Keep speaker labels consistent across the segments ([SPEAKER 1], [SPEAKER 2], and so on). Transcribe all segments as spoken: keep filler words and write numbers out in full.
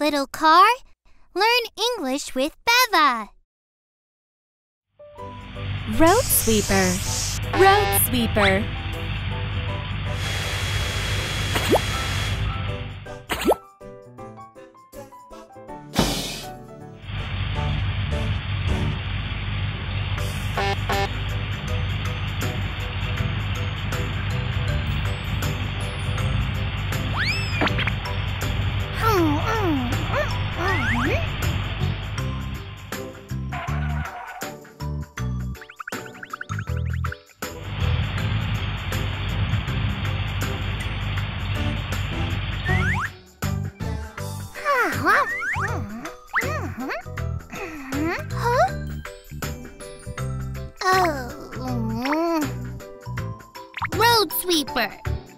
[SPEAKER 1] little car. Learn English with Beva.
[SPEAKER 2] Road sweeper, road sweeper.
[SPEAKER 1] Oh. Road sweeper.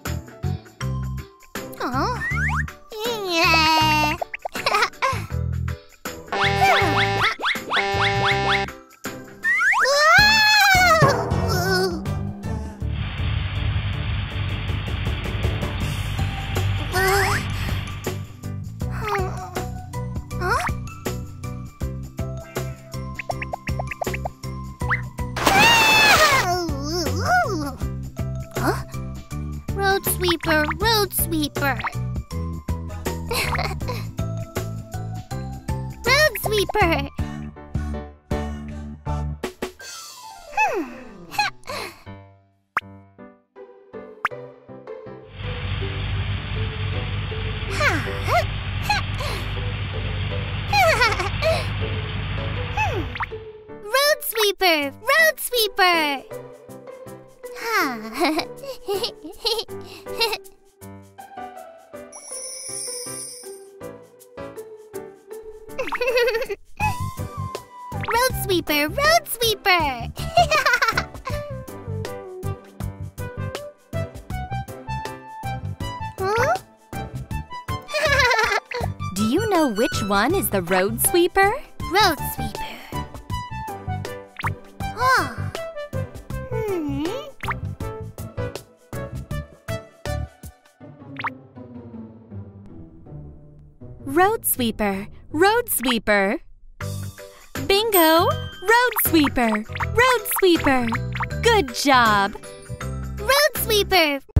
[SPEAKER 1] Oh. Yeah. Road sweeper, road sweeper. Road sweeper. Road sweeper, road sweeper. Road sweeper, road sweeper. Huh?
[SPEAKER 2] Do you know which one is the road sweeper?
[SPEAKER 1] Road sweeper. Huh. Hmm.
[SPEAKER 2] Road sweeper, road sweeper. Bingo! Road sweeper, road sweeper. Good job!
[SPEAKER 1] Road sweeper.